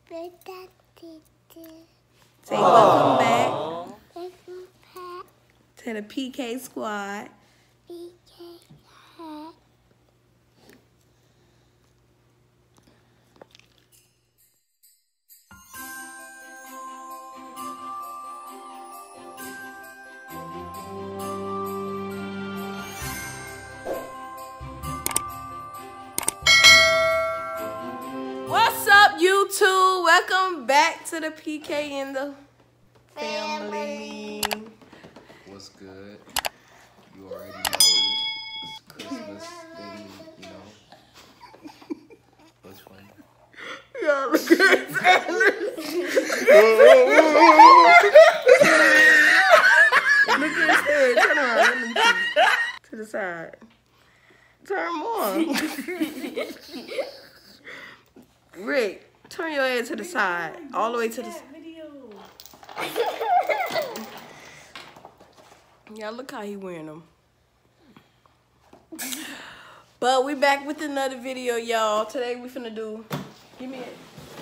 Say welcome back to the PK Squad. What's up, YouTube? Welcome back to the PK and the family. What's good? You already know it's Christmas thing, you know. What's funny? Y'all look at Look at his head. Turn around. Let me see. To the side. Turn more. Rick, turn your head to the side. All the way to the side. Y'all look how he wearing them. But we back with another video, y'all. Today we finna do, give me it.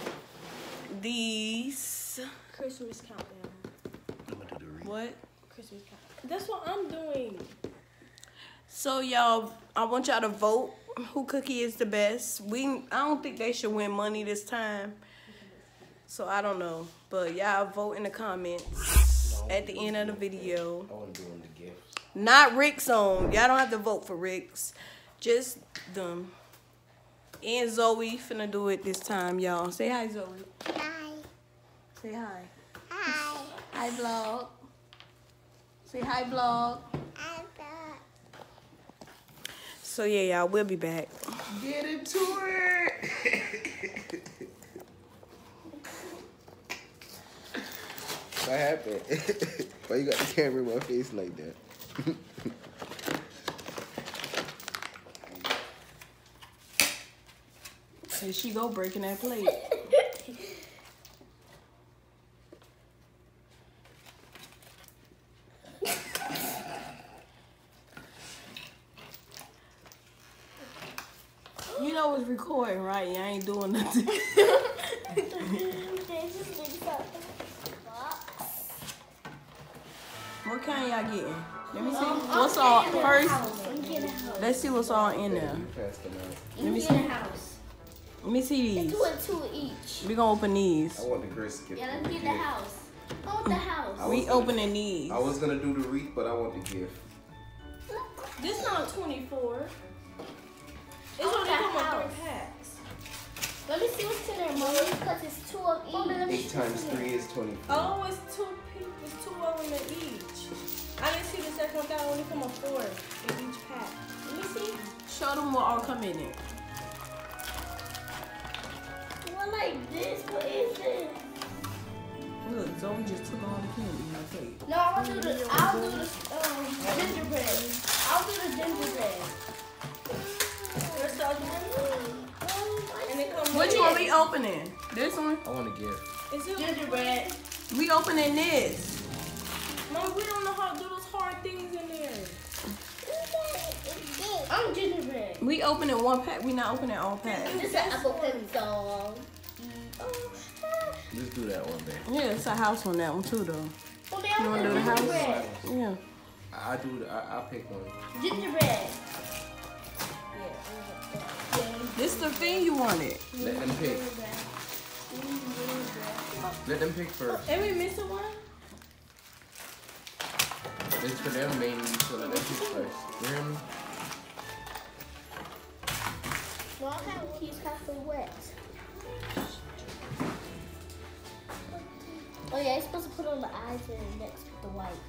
These Christmas countdown. I'm gonna do the read. what? Christmas countdown. That's what I'm doing. So y'all, I want y'all to vote who cookie is the best. I don't think they should win money this time. So I don't know. But y'all vote in the comments at the end of the video. I want to do the gifts. Not Rick's own. Y'all don't have to vote for Rick's. Just them. And Zoe finna do it this time, y'all. Say hi, Zoe. Hi. Say hi. Hi. Hi, vlog. Say hi, vlog. Hi. So yeah, y'all, we'll be back. Get into it! What happened? Why you got the camera in my face like that? Here she go breaking that plate. You know it's recording, right? You ain't doing nothing. What kind y'all getting? Let me see. What's all first? Let's see what's all in there. You passed them out. Let me see. Let me see these. Two each. We gonna open these. I want the Chris gift. Yeah, let's get the house. I want the house. We opening these. I was gonna do the wreath, but I want the gift. This not 24. It's Oh, only the come with house. 3 packs. Let me see what's in there, Mommy, because it's 2 of each. 8 times 3 is 24. Oh, it's 2 people. It's 2 of them in each. I didn't see the second one. That only come with 4 in each pack. Let me see. Show them what all come in it. One like this. What is it? Look, Zoe just took all the candy in her plate. No, I'll do the gingerbread. I'll do the gingerbread. And it comes Which with one we opening? This one? I want a gift. Is it Gingerbread. We opening this. Mom, we don't know how to do those hard things in there. I'm gingerbread. We opening one pack. We not opening all packs. This is an apple cookie song. Let's do that one, babe. Yeah, it's a house on that one too, though. Mommy, You wanna do the house? Yeah. I'll pick one. Gingerbread. This the thing you wanted. Let them pick. Let them pick first. And we missing one? It's for them mainly, so let them pick first. You hear me? Well, I have keys halfway wet. Oh yeah, you're supposed to put on the eyes and next with the white.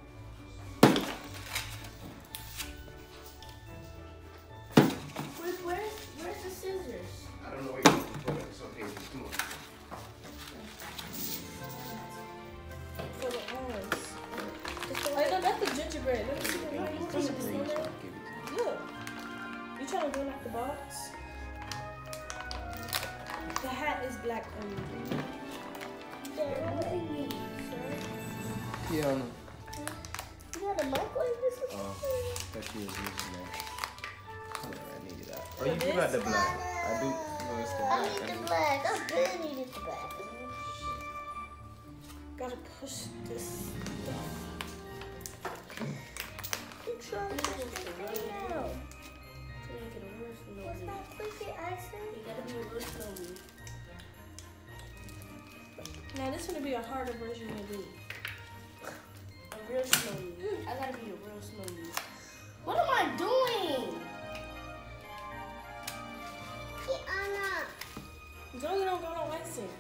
Where's the scissors? I don't know where you put it. It's okay. Just do it. For the arms. Oh, no, that's the gingerbread. Let me see the gingerbread. Look. You trying to run out the box? The hat is black only. Yeah, I know. You got a microwave this or something? That she was using that. I needed that. Oh, you do got the black. I do. No, it's the I black. need the black. I really needed the black. Gotta push this stuff. You trying to push this thing out. So you get a real What's snowman. that quicker icing? You gotta be a real snowman. Now this is gonna be a harder version of me. A real snowman. I gotta be a real snowman. What am I doing? Kiana. Don't you don't go no icing.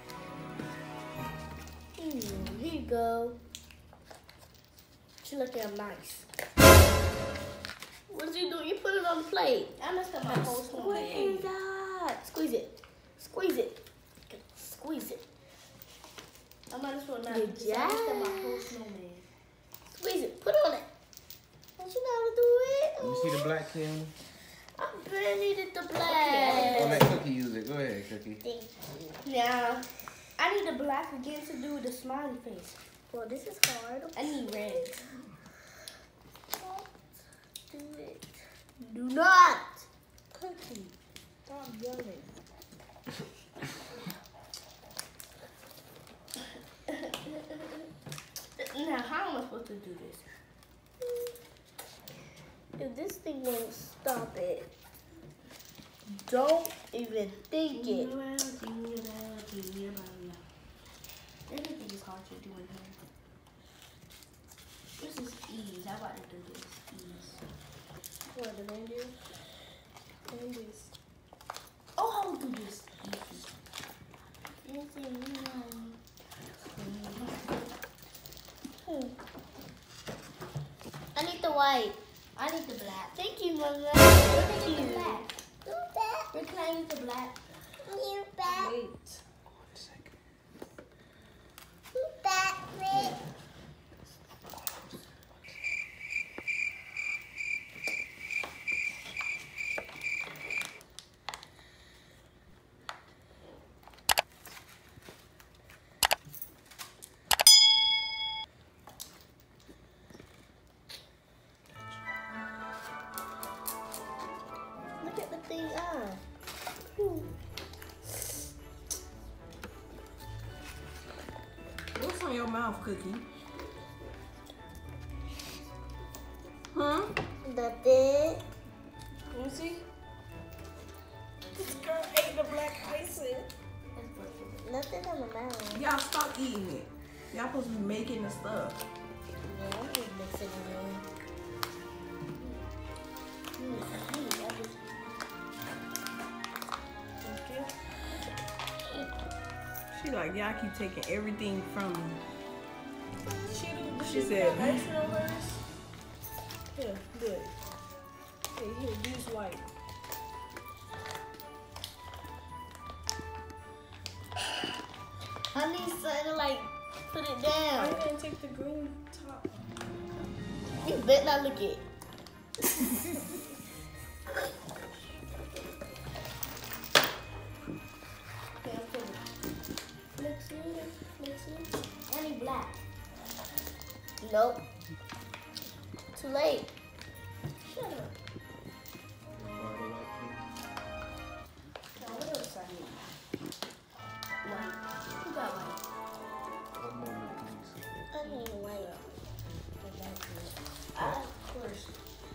Here you go. She looking nice. What did you do? You put it on the plate. I messed up my whole What snowman. is that? Squeeze it. Squeeze it. Squeeze it. I might as well not. Good because I messed up my job. whole snowman. Squeeze it. Put it on it. Don't you know how to do it? You see the black can? I really needed the Oh, black. let Cookie use it. Go ahead, Cookie. Thank you. Now, I need the black again to do the smiley face. Well, this is hard. I need red. Do it. Do not. Cookie, stop yelling. Now, how am I supposed to do this? If this thing won't stop it, don't even think it. Everything is hard to do in here. This is ease. I'm about to do this. Ease. What, the reindeer? Ease. Oh, I'll do this. Easy. I need the white. I need the black. Thank you, Mama. I need the black. Do that. Where can I use the black? You back. Wait. You back, Rick. Look at the thing on. What's on your mouth, Cookie? Huh? That's it. You see? This girl ate the black icing. Nothing on my mouth. Y'all stop eating it. Y'all supposed to be making the stuff. Yeah, I'm just mixing it in. Thank you. She like, y'all keep taking everything from me. She She said, icing on hers. Here, good. Here, use white. I need something to like put it I'm down. gonna take the green top. You better not look it. Okay, I'm finished. Mix it. I need black. Nope. Too late. Shut up. Now, what else I need? White. Who got white? One moment, please. I need white. Of course.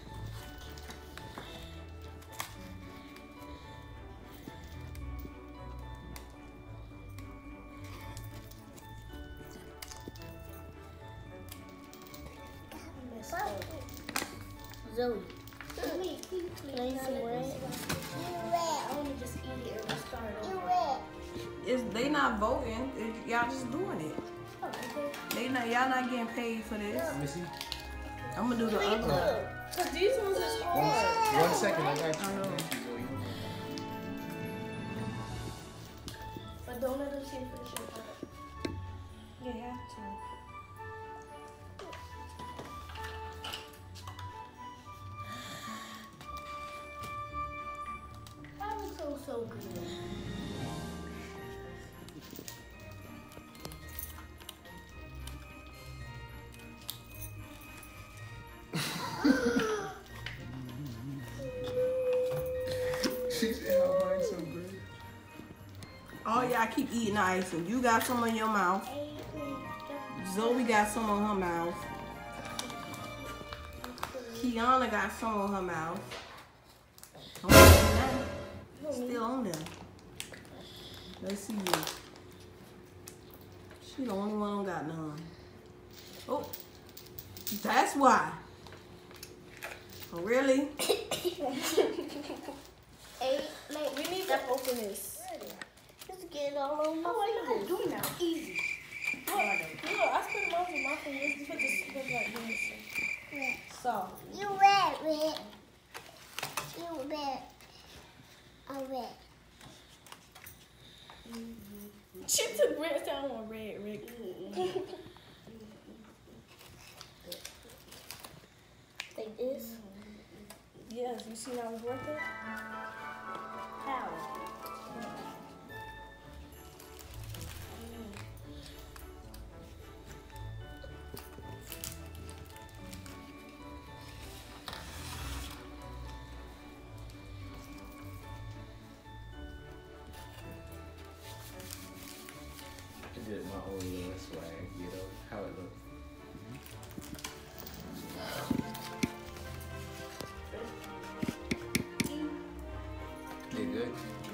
Messed up. Zoe. Can I use some red? I want to just eat it and start over. They not voting. Y'all just doing it. Oh, okay. Y'all not getting paid for this. Let me see. I'm gonna do the other one. Cause these ones is hard. 1 second, I got you. I know. Thank you, Zoe. But don't let them see it finish your part. You have to. That looks so good. She said how mine's so great. keep eating the icing. You got some in your mouth. Zoe got some on her mouth. Kiana got some on her mouth. Still on there. Let's see you. She the only one who got none. Oh, that's why. Oh, really? We need to open this. Just get it all on my fingers. Do it now. Easy. Look, I spent most of my fingers. Just put this like this. Soft. You wet, Rick. You wet. I'm wet. She took red down on red, Rick. Like this? Yes, you see how it's working? How? I did my own little swag, you know, how it looks. They good?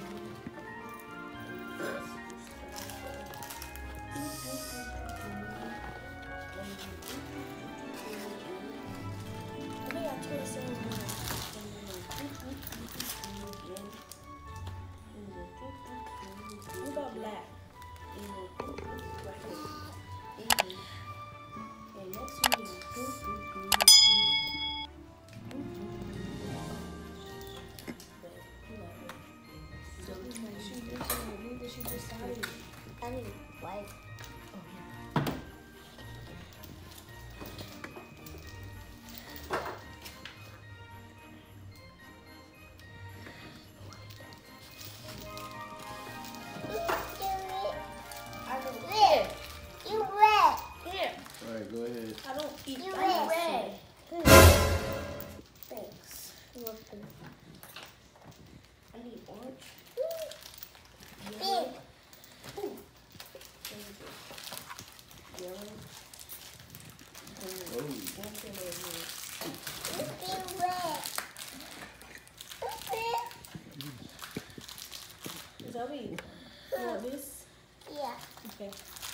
I think I told the same one. What about black? And next one is She just started. I need white. You red. Here, Alright, go ahead. I don't eat You ice. red. Thanks. You're welcome. I need orange. Big. Yellow. Oh, You red. Zoe, you want this? Yeah. Okay.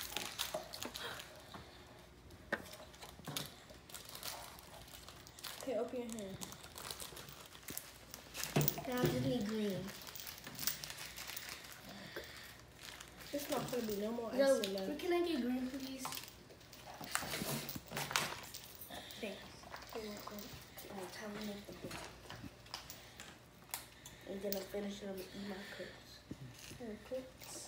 Okay, open your hand. Now just need green. It's not gonna be no more No, ice in there. can I get green, please? Thanks. And then I finish them and eat my cookies. Here, cookies.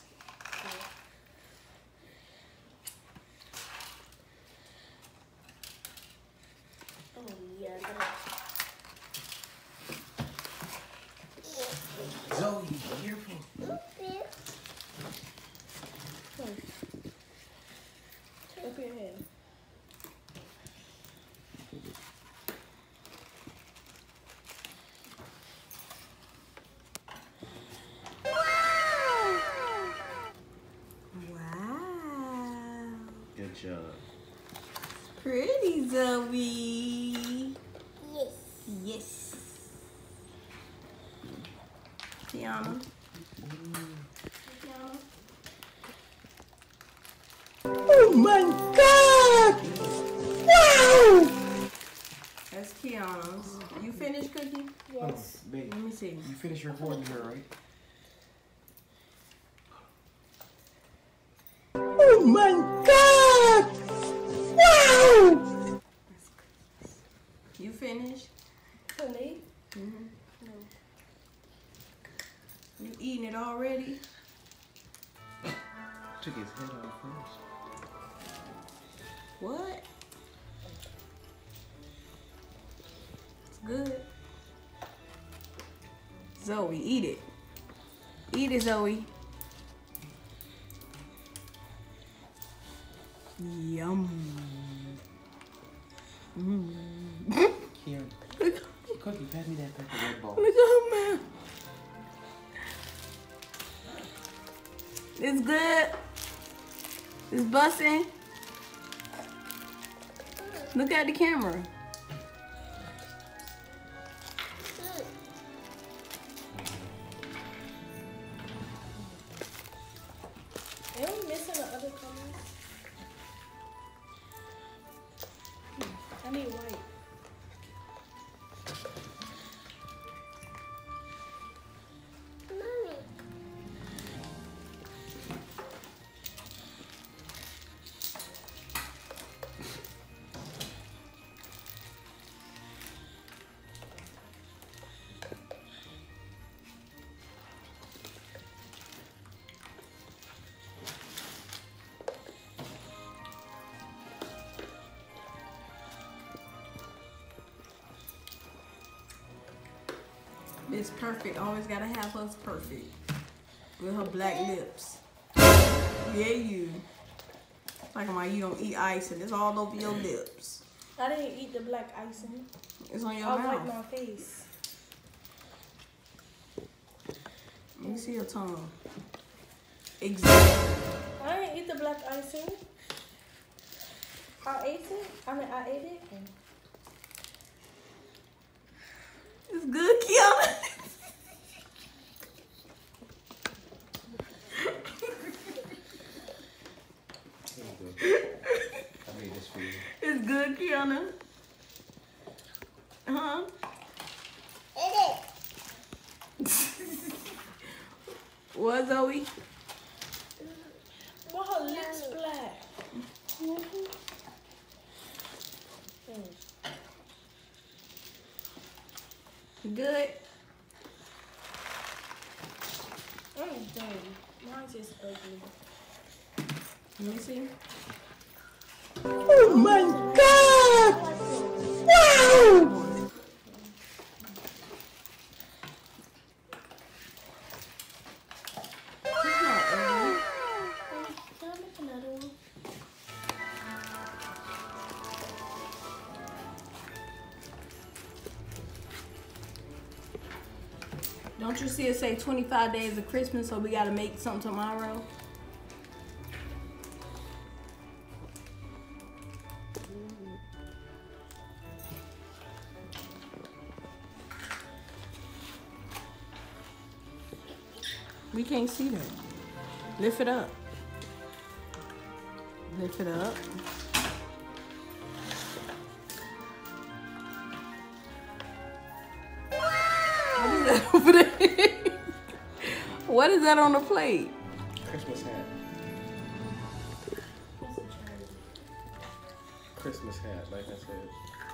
Oh yeah, Zoe, be careful. Open your hand. Wow. Good job. Pretty, Zoe. Yes. Yes. Kiana. Oh my God! Wow! That's Kiana's. You finished cooking? Yes. Babe, Let me see. you finished recording her, right? Oh my God! Wow! You finished? For me? Mm-hmm. No. You eating it already? Took his head off first. What? It's good. Zoe, eat it. Eat it, Zoe. Yum. Karen, Cookie, pass me that paper red ball. Look at her mouth. It's good. It's busting. Look at the camera. Are we missing the other colors? I need white. It's perfect. Always gotta have us perfect. With her black lips. Yeah, you. Like you don't eat ice and it's all over your lips. I didn't eat the black icing. It's on your I mouth. wiped my face. Let me see your tongue. Exactly. I didn't eat the black icing. I ate it. I ate it. It's good, Kiana. I made this for you. It's good, Kiana. Huh? What, Zoe? Why her lips black? Good. I'm done. Mine's just ugly. Let me see. Oh my God! Wow! It's not ugly. Can I make another one? Don't you see it say 25 days of Christmas, so we gotta make something tomorrow? We can't see that. Lift it up. Lift it up. What is that over there? What is that on the plate? Christmas hat. Christmas hat, like I said.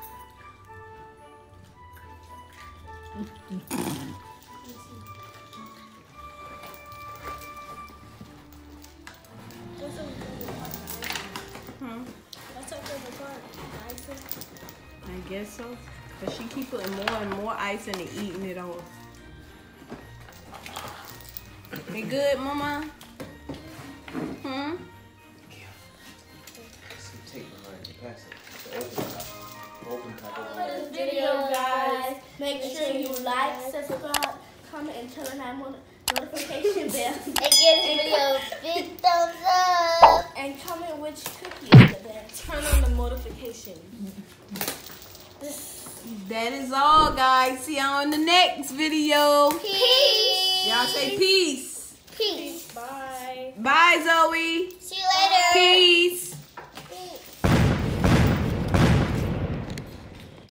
That's our favorite part. Icing. I guess so. But she keep putting more and more ice in and eating it off. It good, Mama? Hmm? Some tape behind you. Pass it. The open top. Open top. Open top. This video, guys. Make sure you like, subscribe, comment, and turn on that notification bell. And give this video a big thumbs up. And comment which cookie is the best. Turn on the notification. That is all, guys. See y'all in the next video. Peace. Y'all say peace. Peace. Bye. Bye, Zoe.